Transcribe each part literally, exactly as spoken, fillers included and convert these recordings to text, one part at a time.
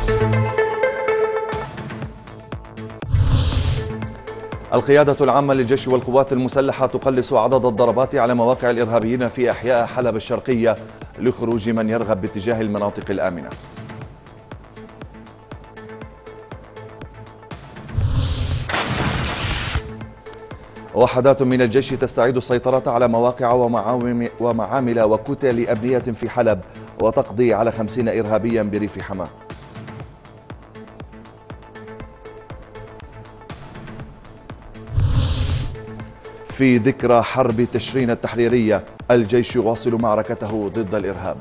القيادة العامة للجيش والقوات المسلحة تقلص عدد الضربات على مواقع الإرهابيين في أحياء حلب الشرقية لخروج من يرغب باتجاه المناطق الآمنة. وحدات من الجيش تستعيد السيطرة على مواقع ومعامل وكتل أبنية في حلب وتقضي على خمسين إرهابيا بريف حماة. في ذكرى حرب تشرين التحريرية الجيش يواصل معركته ضد الإرهاب.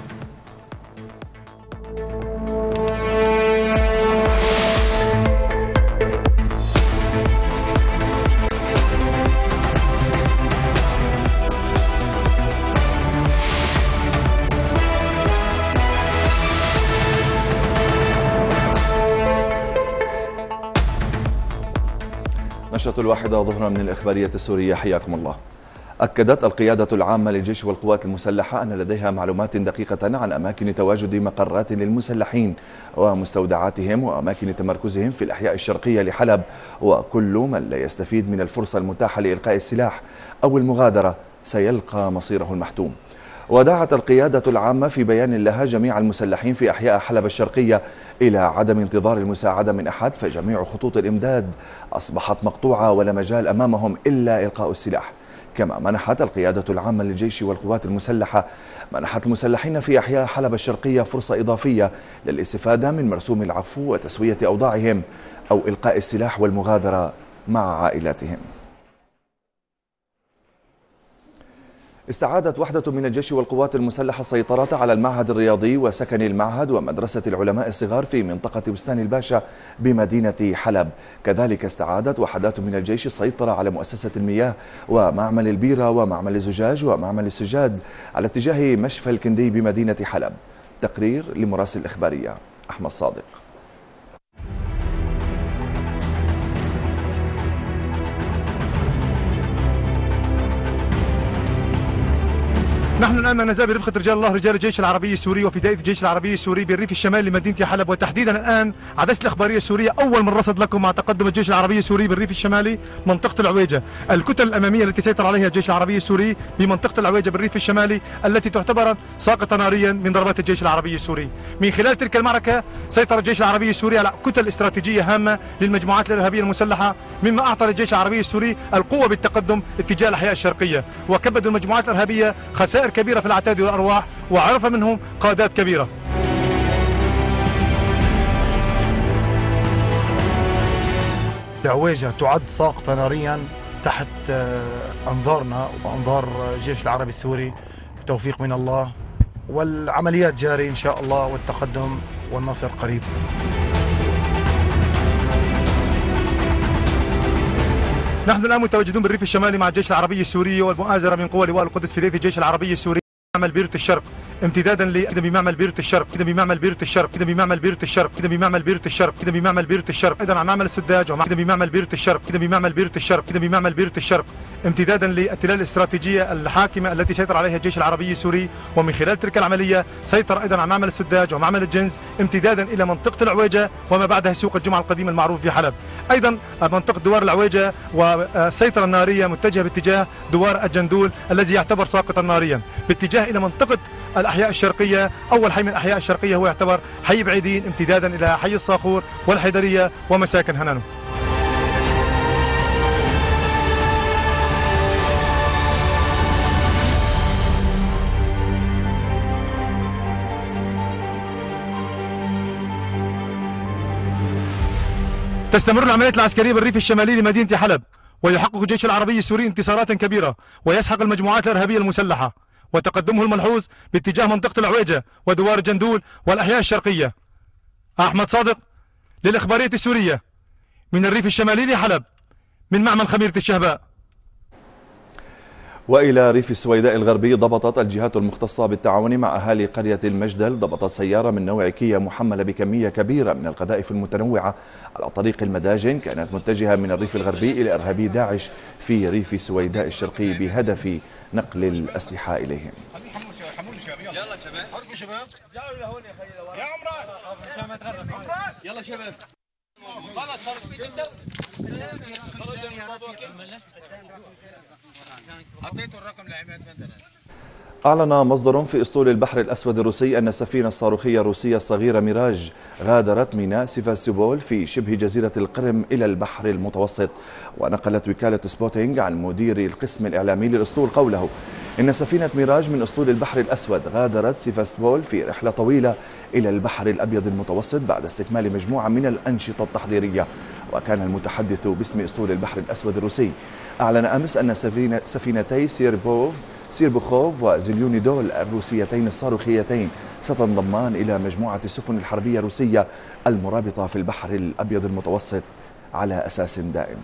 نشرة الواحدة ظهرا من الإخبارية السورية، حياكم الله. أكدت القيادة العامة للجيش والقوات المسلحة أن لديها معلومات دقيقة عن أماكن تواجد مقرات للمسلحين ومستودعاتهم وأماكن تمركزهم في الأحياء الشرقية لحلب، وكل من لا يستفيد من الفرصة المتاحة لإلقاء السلاح أو المغادرة سيلقى مصيره المحتوم. ودعت القيادة العامة في بيان لها جميع المسلحين في أحياء حلب الشرقية إلى عدم انتظار المساعدة من أحد، فجميع خطوط الإمداد أصبحت مقطوعة ولا مجال أمامهم إلا إلقاء السلاح. كما منحت القيادة العامة للجيش والقوات المسلحة منحت المسلحين في أحياء حلب الشرقية فرصة إضافية للاستفادة من مرسوم العفو وتسوية أوضاعهم أو إلقاء السلاح والمغادرة مع عائلاتهم. استعادت وحدة من الجيش والقوات المسلحة السيطرة على المعهد الرياضي وسكن المعهد ومدرسة العلماء الصغار في منطقة بستان الباشا بمدينة حلب. كذلك استعادت وحدات من الجيش السيطرة على مؤسسة المياه ومعمل البيرة ومعمل الزجاج ومعمل السجاد على اتجاه مشفى الكندي بمدينة حلب. تقرير لمراسل الإخبارية أحمد صادق. نحن الآن ما نزال برفقة رجال الله رجال الجيش العربي السوري وفدائية الجيش العربي السوري بالريف الشمالي لمدينة حلب، وتحديدا الآن عدسة الإخبارية السورية أول من رصد لكم مع تقدم الجيش العربي السوري بالريف الشمالي منطقة العويجة. الكتل الأمامية التي سيطر عليها الجيش العربي السوري بمنطقة العويجة بالريف الشمالي التي تعتبر ساقطة ناريا من ضربات الجيش العربي السوري. من خلال تلك المعركة سيطر الجيش العربي السوري على كتل استراتيجية هامة للمجموعات الإرهابية المسلحة، مما أعطى للجيش العربي السوري القوة بالتقدم اتجاه الأحياء الشرقية، وكبدوا المجموعات الإرهابية خسائر كبيرة في العتاد والأرواح وعرف منهم قادات كبيرة. العويجة تعد ساقطة ناريا تحت أنظارنا وأنظار الجيش العربي السوري بتوفيق من الله، والعمليات جاري إن شاء الله والتقدم والنصر قريب. نحن الآن متواجدون بالريف الشمالي مع الجيش العربي السوري والمؤازرة من قوى لواء القدس فدائية الجيش العربي السوري معمل بيرة الشرق امتدادا ل بمعمل بيرة الشرق إذا بمعمل بيرة الشرق إذا بمعمل بيرة الشرق إذا بمعمل بيرة الشرق إذا بمعمل بيرة الشرق أيضا عن معمل السداج وإذا بمعمل بيرة الشرق إذا بمعمل بيرة الشرق إذا بمعمل بيرة الشرق امتدادا للتلال الاستراتيجية الحاكمة التي سيطر عليها الجيش العربي السوري. ومن خلال تلك العملية سيطر أيضا على معمل السداج ومعمل الجنز امتدادا إلى منطقة العويجة وما بعدها سوق الجمعة القديم المعروف في حلب. أيضا منطقة دوار العويجة والسيطرة النارية متجهة باتجاه دوار الجندول الذي يعتبر ساقطا ناريا باتجاه إلى منطقة الأحياء الشرقية. أول حي من الأحياء الشرقية هو يعتبر حي بعيدين امتدادا إلى حي الصاخور والحيدرية ومساكن هنانو. تستمر العمليات العسكرية بالريف الشمالي لمدينة حلب، ويحقق الجيش العربي السوري انتصارات كبيرة ويسحق المجموعات الإرهابية المسلحة، وتقدمه الملحوظ باتجاه منطقة العويجة ودوار الجندول والأحياء الشرقية. أحمد صادق للإخبارية السورية من الريف الشمالي لحلب من معمل خميرة الشهباء. وإلى ريف السويداء الغربي، ضبطت الجهات المختصة بالتعاون مع أهالي قرية المجدل ضبطت سيارة من نوع كيا محملة بكمية كبيرة من القذائف المتنوعة على طريق المداجن، كانت متجهة من الريف الغربي إلى إرهابي داعش في ريف السويداء الشرقي بهدف نقل الأسلحة إليهم. حمولي شباب يلا يلا شباب حركوا شباب تعالوا لهون يا خيي يا عمران عشان ما تغرق عمران يلا شباب خلص خلص حطيتوا الرقم لعماد بندر. أعلن مصدر في أسطول البحر الأسود الروسي أن السفينة الصاروخية الروسية الصغيرة ميراج غادرت ميناء سيفاستوبول في شبه جزيرة القرم إلى البحر المتوسط. ونقلت وكالة سبوتينغ عن مدير القسم الإعلامي للأسطول قوله إن سفينة ميراج من أسطول البحر الأسود غادرت سيفاستوبول في رحلة طويلة إلى البحر الأبيض المتوسط بعد استكمال مجموعة من الأنشطة التحضيرية. وكان المتحدث باسم أسطول البحر الأسود الروسي أعلن أمس أن سفينة سفينتي سيربوف سيربوخوف وزليونيدول الروسيتين الصاروخيتين ستنضمان إلى مجموعة السفن الحربية الروسية المرابطة في البحر الأبيض المتوسط على أساس دائم.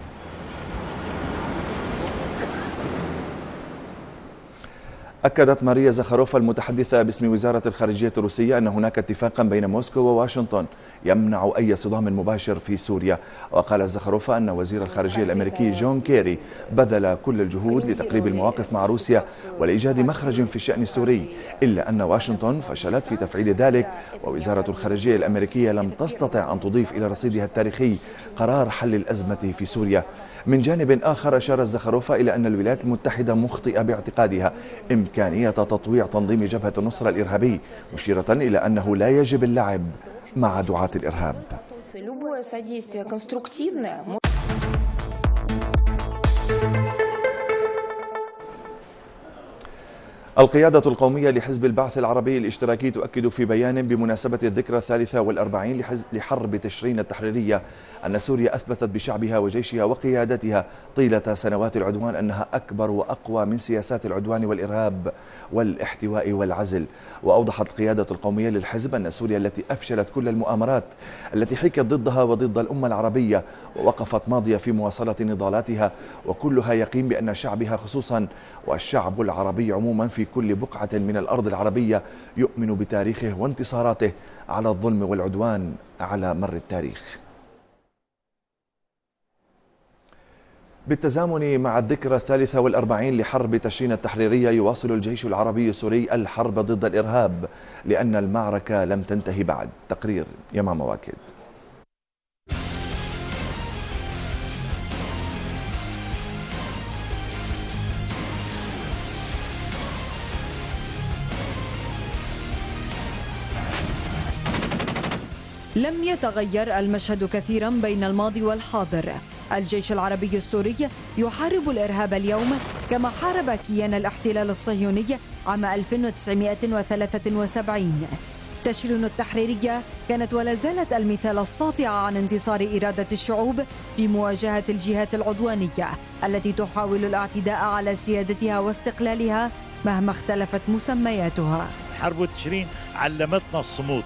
أكدت ماريا زخاروفا المتحدثة باسم وزارة الخارجية الروسية أن هناك اتفاقا بين موسكو وواشنطن يمنع أي صدام مباشر في سوريا. وقال زخاروفا أن وزير الخارجية الأمريكي جون كيري بذل كل الجهود لتقريب المواقف مع روسيا ولإيجاد مخرج في الشأن السوري، إلا أن واشنطن فشلت في تفعيل ذلك، ووزارة الخارجية الأمريكية لم تستطع أن تضيف إلى رصيدها التاريخي قرار حل الأزمة في سوريا. من جانب آخر أشارت زخاروفا إلى أن الولايات المتحدة مخطئة باعتقادها إمكانية تطويع تنظيم جبهة النصرة الإرهابي، مشيرة إلى أنه لا يجب اللعب مع دعاة الإرهاب. القيادة القومية لحزب البعث العربي الاشتراكي تؤكد في بيان بمناسبة الذكرى الثالثة والأربعين لحرب تشرين التحريرية أن سوريا أثبتت بشعبها وجيشها وقيادتها طيلة سنوات العدوان أنها أكبر وأقوى من سياسات العدوان والإرهاب والاحتواء والعزل. وأوضحت القيادة القومية للحزب أن سوريا التي أفشلت كل المؤامرات التي حيكت ضدها وضد الأمة العربية ووقفت ماضية في مواصلة نضالاتها، وكلها يقين بأن شعبها خصوصا والشعب العربي عموما في كل بقعة من الأرض العربية يؤمن بتاريخه وانتصاراته على الظلم والعدوان على مر التاريخ. بالتزامن مع الذكرى الثالثة والأربعين لحرب تشرين التحريرية يواصل الجيش العربي السوري الحرب ضد الإرهاب لأن المعركة لم تنتهي بعد. تقرير يمامة واكد. لم يتغير المشهد كثيرا بين الماضي والحاضر. الجيش العربي السوري يحارب الإرهاب اليوم كما حارب كيان الاحتلال الصهيوني عام ألف وتسعمائة وثلاثة وسبعين. تشرين التحريرية كانت ولا زالت المثال الساطع عن انتصار إرادة الشعوب في مواجهة الجهات العدوانية التي تحاول الاعتداء على سيادتها واستقلالها مهما اختلفت مسمياتها. حرب تشرين علمتنا الصمود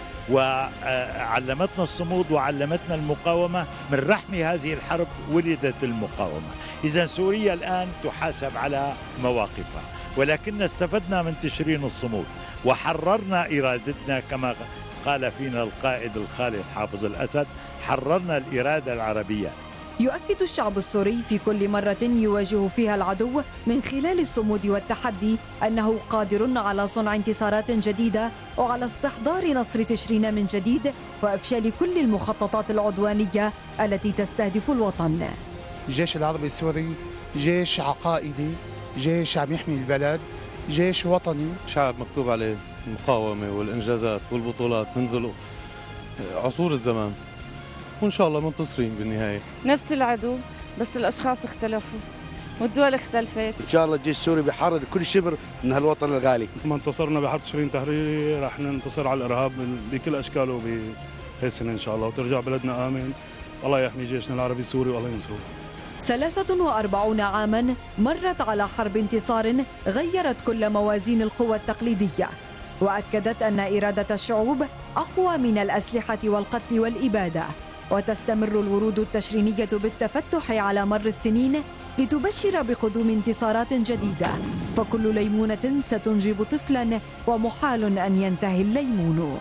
وعلمتنا الصمود وعلمتنا المقاومة. من رحم هذه الحرب ولدت المقاومة. إذا سوريا الآن تحاسب على مواقفها، ولكن استفدنا من تشرين الصمود وحررنا إرادتنا كما قال فينا القائد الخالد حافظ الأسد، حررنا الإرادة العربية. يؤكد الشعب السوري في كل مرة يواجه فيها العدو من خلال الصمود والتحدي أنه قادر على صنع انتصارات جديدة وعلى استحضار نصر تشرين من جديد وإفشال كل المخططات العدوانية التي تستهدف الوطن. الجيش العربي السوري جيش عقائدي، جيش عم يحمي البلد، جيش وطني. شعب مكتوب عليه المقاومة والإنجازات والبطولات منذ عصور الزمان، وإن شاء الله منتصرين بالنهاية. نفس العدو بس الأشخاص اختلفوا والدول اختلفت. إن شاء الله الجيش السوري بيحرر كل شبر من هالوطن الغالي. مثل ما انتصرنا بحرب تشرين التحريري رح ننتصر على الإرهاب بكل أشكاله بهالسنة إن شاء الله، وترجع بلدنا آمن. الله يحمي جيشنا العربي السوري والله ينصره. ثلاثة وأربعون عاما مرت على حرب انتصار غيرت كل موازين القوى التقليدية، وأكدت أن إرادة الشعوب أقوى من الأسلحة والقتل والإبادة، وتستمر الورود التشرينية بالتفتح على مر السنين لتبشر بقدوم انتصارات جديدة، فكل ليمونة ستنجب طفلا ومحال أن ينتهي الليمون.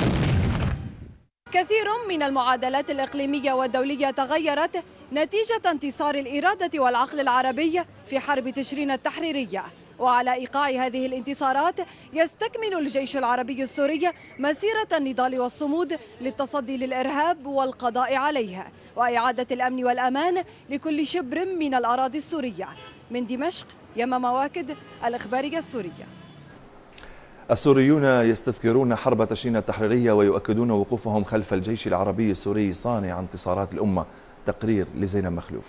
كثير من المعادلات الإقليمية والدولية تغيرت نتيجة انتصار الإرادة والعقل العربي في حرب تشرين التحريرية، وعلى إيقاع هذه الانتصارات يستكمل الجيش العربي السوري مسيرة النضال والصمود للتصدي للإرهاب والقضاء عليها وإعادة الأمن والأمان لكل شبر من الأراضي السورية. من دمشق يمام واكد، الإخبارية السورية. السوريون يستذكرون حرب تشرين التحريرية ويؤكدون وقوفهم خلف الجيش العربي السوري صانع انتصارات الأمة. تقرير لزينب مخلوف.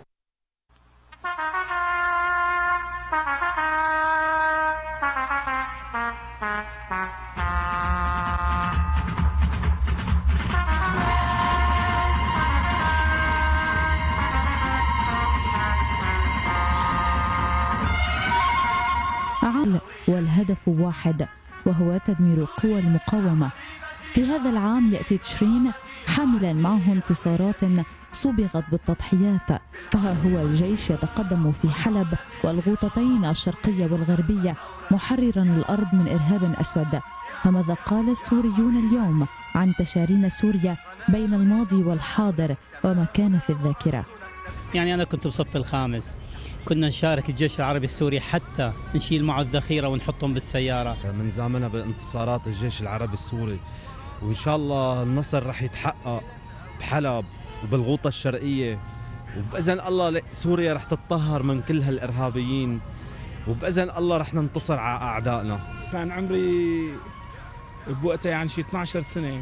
والهدف واحد، وهو تدمير قوى المقاومة. في هذا العام يأتي تشرين حاملا معه انتصارات صبغت بالتضحيات، فها هو الجيش يتقدم في حلب والغوطتين الشرقية والغربية محررا الأرض من إرهاب أسود. فماذا قال السوريون اليوم عن تشارين سوريا بين الماضي والحاضر وما كان في الذاكرة؟ يعني أنا كنت بصف الخامس، كنا نشارك الجيش العربي السوري حتى نشيل معه الذخيرة ونحطهم بالسيارة. من زامنا بانتصارات الجيش العربي السوري، وإن شاء الله النصر رح يتحقق بحلب وبالغوطة الشرقية، وبإذن الله سوريا رح تتطهر من كل هالإرهابيين، وبإذن الله رح ننتصر على أعدائنا. كان عمري بوقتها يعني شي اثنعش سنة،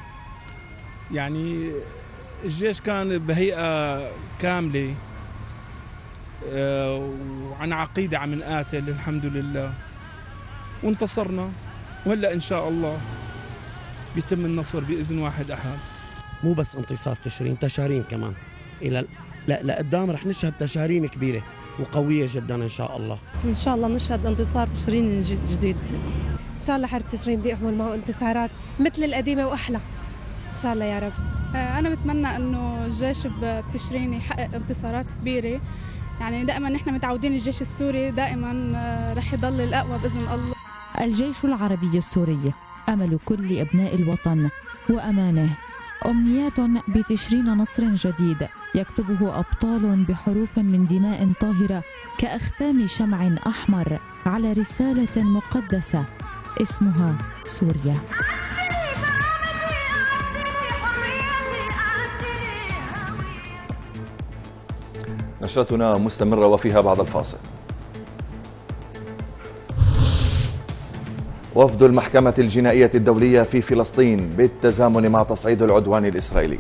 يعني الجيش كان بهيئة كاملة وعن عقيدة عم نقاتل الحمد لله، وانتصرنا، وهلا إن شاء الله بيتم النصر بإذن واحد أحد. مو بس انتصار تشرين، تشارين كمان إلى لا لقدام رح نشهد تشارين كبيرة وقوية جدا إن شاء الله. إن شاء الله نشهد انتصار تشرين جديد. إن شاء الله حرب تشرين بيحمل معه انتصارات مثل القديمة وأحلى إن شاء الله يا رب. أنا بتمنى إنه الجيش بتشرين يحقق انتصارات كبيرة، يعني دائما نحن متعودين الجيش السوري دائما رح يضل الأقوى بإذن الله. الجيش العربي السوري أمل كل أبناء الوطن وأمانه، أمنيات بتشرين نصر جديد يكتبه أبطال بحروف من دماء طاهرة كأختام شمع أحمر على رسالة مقدسة اسمها سوريا. نشرتنا مستمرة وفيها بعد الفاصل. وفد المحكمة الجنائية الدولية في فلسطين بالتزامن مع تصعيد العدوان الإسرائيلي.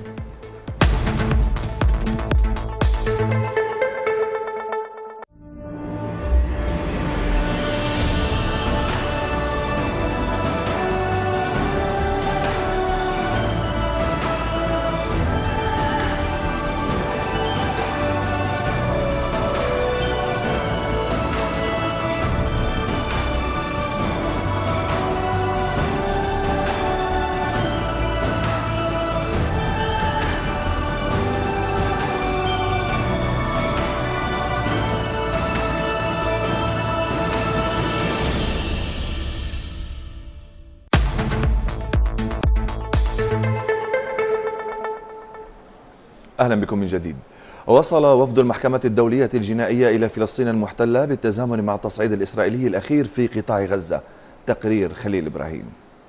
أهلا بكم من جديد. وصل وفد المحكمة الدولية الجنائية إلى فلسطين المحتلة بالتزامن مع التصعيد الإسرائيلي الأخير في قطاع غزة. تقرير خليل إبراهيم.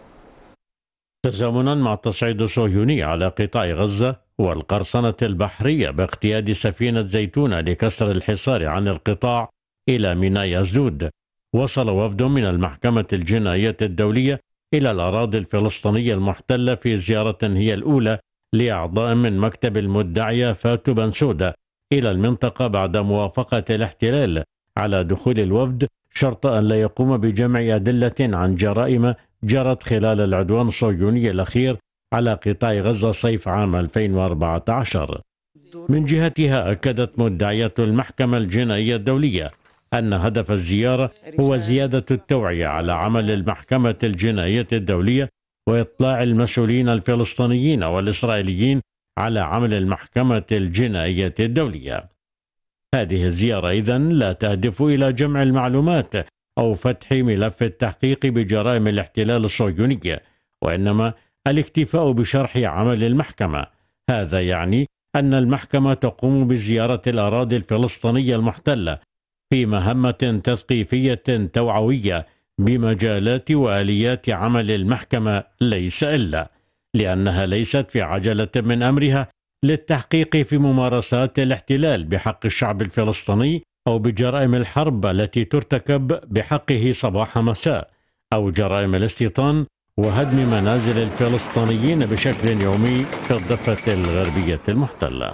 تزامنا مع التصعيد الصهيوني على قطاع غزة والقرصنة البحرية باقتياد سفينة زيتونة لكسر الحصار عن القطاع إلى ميناء أسدود، وصل وفد من المحكمة الجنائية الدولية إلى الأراضي الفلسطينية المحتلة في زيارة هي الأولى لأعضاء من مكتب المدعية فاتو بنسودة إلى المنطقة بعد موافقة الاحتلال على دخول الوفد، شرط أن لا يقوم بجمع أدلة عن جرائم جرت خلال العدوان الصهيوني الأخير على قطاع غزة صيف عام ألفين وأربعة عشر. من جهتها أكدت مدعية المحكمة الجنائية الدولية أن هدف الزيارة هو زيادة التوعية على عمل المحكمة الجنائية الدولية وإطلاع المسؤولين الفلسطينيين والإسرائيليين على عمل المحكمة الجنائية الدولية. هذه الزيارة إذن لا تهدف إلى جمع المعلومات أو فتح ملف التحقيق بجرائم الاحتلال الصهيوني، وإنما الاكتفاء بشرح عمل المحكمة. هذا يعني أن المحكمة تقوم بزيارة الأراضي الفلسطينية المحتلة في مهمة تثقيفية توعوية بمجالات وآليات عمل المحكمة ليس إلا، لأنها ليست في عجلة من أمرها للتحقيق في ممارسات الاحتلال بحق الشعب الفلسطيني أو بجرائم الحرب التي ترتكب بحقه صباح مساء، أو جرائم الاستيطان وهدم منازل الفلسطينيين بشكل يومي في الضفة الغربية المحتلة.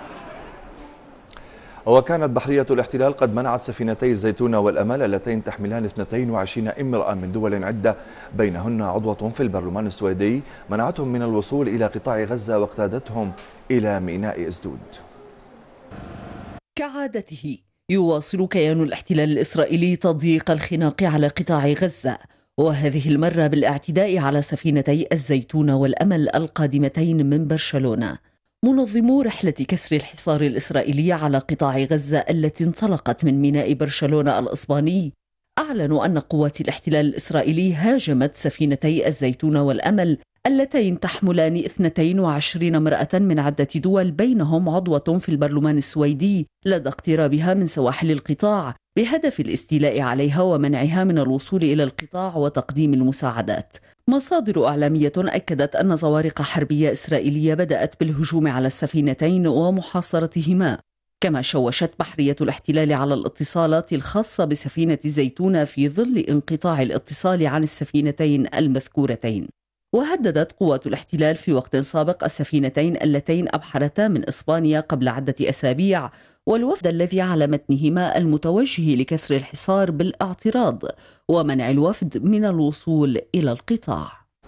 وكانت بحرية الاحتلال قد منعت سفينتي الزيتون والأمل اللتين تحملان اثنتين وعشرين امرأة من دول عدة بينهن عضوة في البرلمان السويدي، منعتهم من الوصول إلى قطاع غزة واقتادتهم إلى ميناء أسدود. كعادته يواصل كيان الاحتلال الإسرائيلي تضييق الخناق على قطاع غزة، وهذه المرة بالاعتداء على سفينتي الزيتون والأمل القادمتين من برشلونة. منظمو رحلة كسر الحصار الإسرائيلي على قطاع غزة التي انطلقت من ميناء برشلونة الإسباني أعلنوا أن قوات الاحتلال الإسرائيلي هاجمت سفينتي الزيتون والأمل اللتين تحملان اثنتين وعشرين امرأة من عدة دول بينهم عضوة في البرلمان السويدي لدى اقترابها من سواحل القطاع بهدف الاستيلاء عليها ومنعها من الوصول إلى القطاع وتقديم المساعدات. مصادر إعلامية أكدت أن زوارق حربية إسرائيلية بدأت بالهجوم على السفينتين ومحاصرتهما، كما شوشت بحرية الاحتلال على الاتصالات الخاصة بسفينة زيتون في ظل انقطاع الاتصال عن السفينتين المذكورتين. وهددت قوات الاحتلال في وقت سابق السفينتين اللتين أبحرتا من إسبانيا قبل عدة أسابيع والوفد الذي على متنهما المتوجه لكسر الحصار بالاعتراض ومنع الوفد من الوصول إلى القطاع.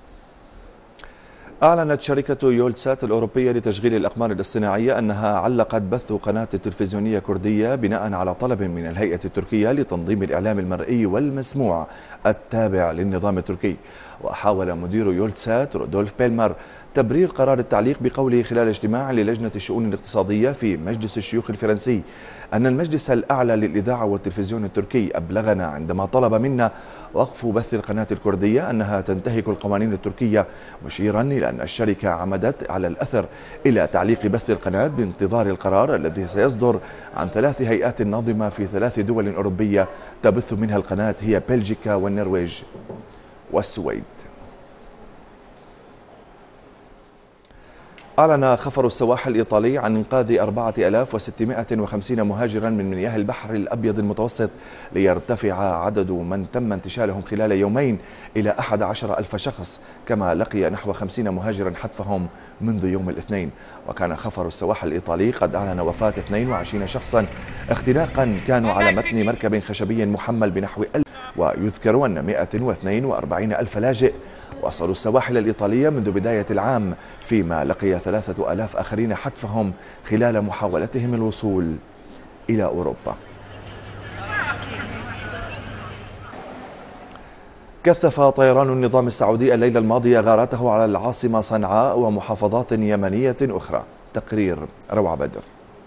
أعلنت شركة يولتسات الأوروبية لتشغيل الأقمار الاصطناعية أنها علقت بث قناة تلفزيونية كردية بناء على طلب من الهيئة التركية لتنظيم الإعلام المرئي والمسموع التابع للنظام التركي. وحاول مدير يولتسات رودولف بيلمر تبرير قرار التعليق بقوله خلال اجتماع للجنة الشؤون الاقتصادية في مجلس الشيوخ الفرنسي أن المجلس الأعلى للإذاعة والتلفزيون التركي أبلغنا عندما طلب منا وقف بث القناة الكردية أنها تنتهك القوانين التركية، مشيرا إلى أن الشركة عمدت على الأثر إلى تعليق بث القناة بانتظار القرار الذي سيصدر عن ثلاث هيئات ناظمة في ثلاث دول أوروبية تبث منها القناة هي بلجيكا والنرويج والسويد. أعلن خفر السواحل الإيطالي عن إنقاذ أربعة آلاف وستمائة وخمسين مهاجرا من مياه البحر الأبيض المتوسط ليرتفع عدد من تم انتشالهم خلال يومين إلى أحد عشر ألف شخص، كما لقي نحو خمسين مهاجرا حتفهم منذ يوم الاثنين. وكان خفر السواحل الإيطالي قد أعلن وفاة اثنين وعشرين شخصا اختناقا كانوا على متن مركب خشبي محمل بنحو ألف، ويذكر أن مائة واثنين وأربعين ألف لاجئ وصلوا السواحل الإيطالية منذ بداية العام، فيما لقي ثلاثة آلاف آخرين حتفهم خلال محاولتهم الوصول إلى أوروبا. كثف طيران النظام السعودي الليلة الماضية غاراته على العاصمة صنعاء ومحافظات يمنية أخرى. تقرير روعة بدر.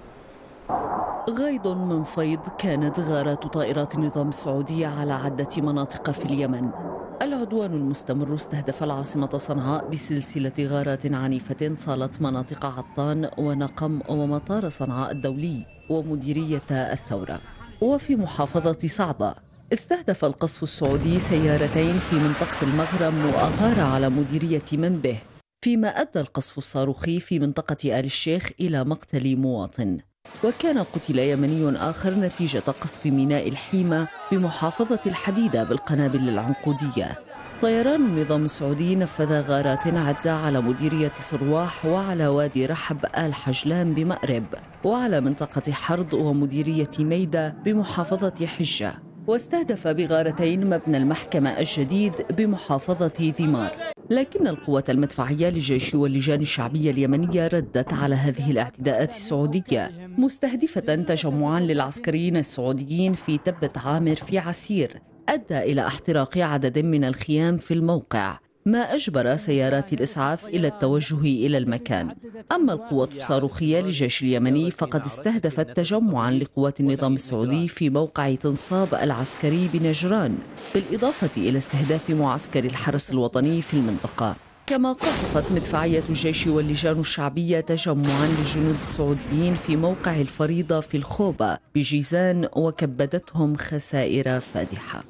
غيض من فيض كانت غارات طائرات النظام السعودي على عدة مناطق في اليمن. العدوان المستمر استهدف العاصمة صنعاء بسلسلة غارات عنيفة طالت مناطق عطان ونقم ومطار صنعاء الدولي ومديرية الثورة. وفي محافظة صعدة استهدف القصف السعودي سيارتين في منطقة المغرم وأغار على مديرية منبه، فيما أدى القصف الصاروخي في منطقة آل الشيخ إلى مقتل مواطن. وكان قتل يمني آخر نتيجة قصف ميناء الحيمة بمحافظة الحديدة بالقنابل العنقودية. طيران النظام السعودي نفذ غارات عدة على مديرية صرواح وعلى وادي رحب آل حجلان بمأرب وعلى منطقة حرض ومديرية ميدة بمحافظة حجة، واستهدف بغارتين مبنى المحكمة الجديد بمحافظة ذمار. لكن القوة المدفعية للجيش واللجان الشعبية اليمنية ردت على هذه الاعتداءات السعودية، مستهدفة تجمعا للعسكريين السعوديين في تبة عامر في عسير أدى إلى احتراق عدد من الخيام في الموقع، ما أجبر سيارات الإسعاف إلى التوجه إلى المكان. أما القوة الصاروخية للجيش اليمني فقد استهدفت تجمعا لقوات النظام السعودي في موقع تنصاب العسكري بنجران، بالإضافة إلى استهداف معسكر الحرس الوطني في المنطقة. كما قصفت مدفعية الجيش واللجان الشعبية تجمعا للجنود السعوديين في موقع الفريضة في الخوبة بجيزان وكبدتهم خسائر فادحة.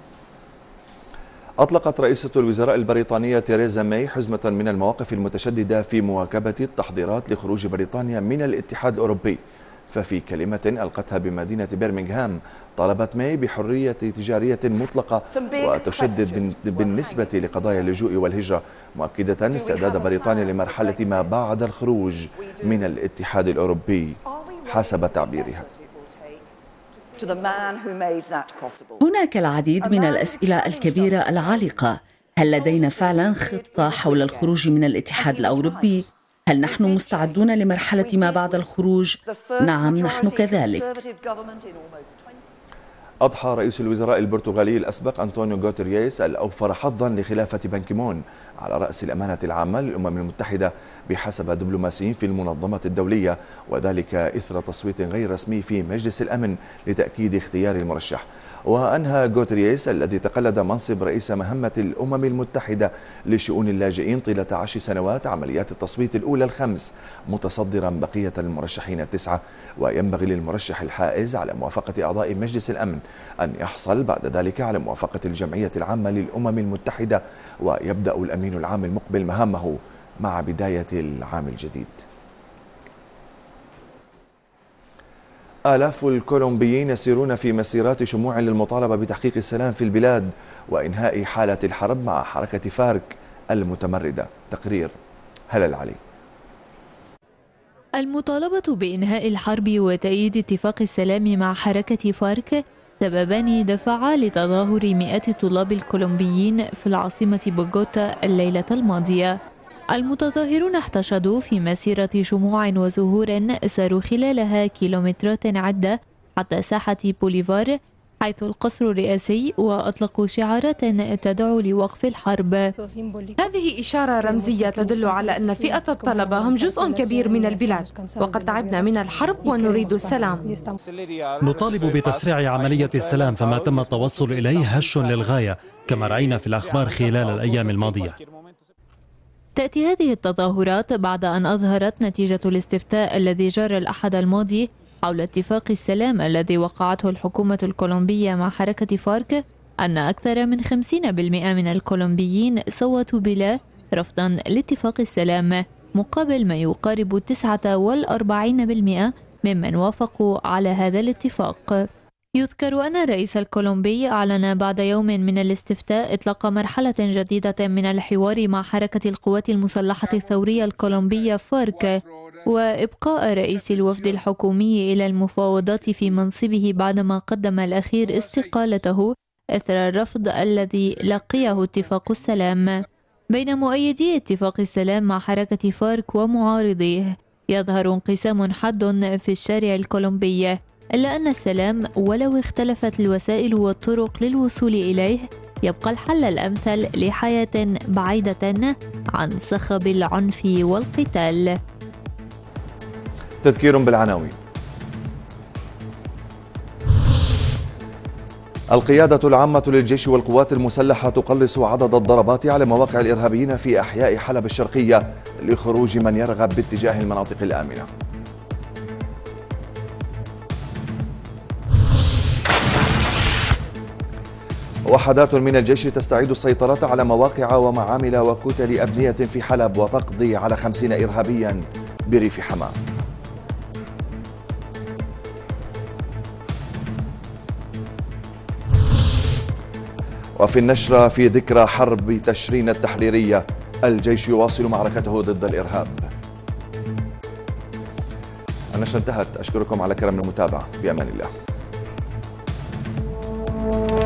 أطلقت رئيسة الوزراء البريطانية تيريزا ماي حزمة من المواقف المتشددة في مواكبة التحضيرات لخروج بريطانيا من الاتحاد الأوروبي. ففي كلمة ألقتها بمدينة برمنغهام طالبت ماي بحرية تجارية مطلقة وتشدد بالنسبة لقضايا اللجوء والهجرة، مؤكدة استعداد بريطانيا لمرحلة ما بعد الخروج من الاتحاد الأوروبي حسب تعبيرها. هناك العديد من الأسئلة الكبيرة العالقة. هل لدينا فعلا خطة حول الخروج من الاتحاد الأوروبي؟ هل نحن مستعدون لمرحلة ما بعد الخروج؟ نعم، نحن كذلك. أضحى رئيس الوزراء البرتغالي الأسبق أنطونيو غوتيريز الأوفر حظا لخلافة بان كيمون على رأس الأمانة العامة للأمم المتحدة بحسب دبلوماسيين في المنظمة الدولية، وذلك إثر تصويت غير رسمي في مجلس الأمن لتأكيد اختيار المرشح. وأنهى غوتيريز الذي تقلد منصب رئيس مهمة الأمم المتحدة لشؤون اللاجئين طيلة عشر سنوات عمليات التصويت الأولى الخمس، متصدرا بقية المرشحين التسعة. وينبغي للمرشح الحائز على موافقة أعضاء مجلس الأمن أن يحصل بعد ذلك على موافقة الجمعية العامة للأمم المتحدة، ويبدأ الأمين العام المقبل مهامه مع بداية العام الجديد. آلاف الكولومبيين يسيرون في مسيرات شموع للمطالبة بتحقيق السلام في البلاد وإنهاء حالة الحرب مع حركة فارك المتمردة. تقرير هلال علي. المطالبة بإنهاء الحرب وتأييد اتفاق السلام مع حركة فارك سببان دفعا لتظاهر مئات الطلاب الكولومبيين في العاصمة بوغوتا الليلة الماضية. المتظاهرون احتشدوا في مسيرة شموع وزهور ساروا خلالها كيلومترات عدة حتى ساحة بوليفار حيث القصر الرئاسي، وأطلقوا شعارات تدعو لوقف الحرب. هذه إشارة رمزية تدل على أن فئة الطلبة هم جزء كبير من البلاد، وقد تعبنا من الحرب ونريد السلام. نطالب بتسريع عملية السلام، فما تم التوصل إليه هش للغاية كما رأينا في الأخبار خلال الأيام الماضية. تأتي هذه التظاهرات بعد أن أظهرت نتيجة الاستفتاء الذي جرى الأحد الماضي حول اتفاق السلام الذي وقعته الحكومة الكولومبية مع حركة فارك أن أكثر من خمسين بالمئة من الكولومبيين صوتوا بلا رفضا لاتفاق السلام، مقابل ما يقارب تسعة وأربعين بالمئة ممن وافقوا على هذا الاتفاق. يذكر أن الرئيس الكولومبي أعلن بعد يوم من الاستفتاء إطلاق مرحلة جديدة من الحوار مع حركة القوات المسلحة الثورية الكولومبية فارك، وإبقاء رئيس الوفد الحكومي إلى المفاوضات في منصبه بعدما قدم الأخير استقالته إثر الرفض الذي لقيه اتفاق السلام. بين مؤيدي اتفاق السلام مع حركة فارك ومعارضيه يظهر انقسام حاد في الشارع الكولومبي، إلا أن السلام ولو اختلفت الوسائل والطرق للوصول إليه يبقى الحل الأمثل لحياة بعيدة عن صخب العنف والقتال. تذكير بالعناوين. القيادة العامة للجيش والقوات المسلحة تقلص عدد الضربات على مواقع الإرهابيين في أحياء حلب الشرقية لخروج من يرغب باتجاه المناطق الآمنة. وحدات من الجيش تستعيد السيطرة على مواقع ومعامل وكتل أبنية في حلب وتقضي على خمسين إرهابيا بريف حماة. وفي النشرة في ذكرى حرب تشرين التحريرية الجيش يواصل معركته ضد الإرهاب. النشرة انتهت، أشكركم على كرم المتابعة، بأمان الله.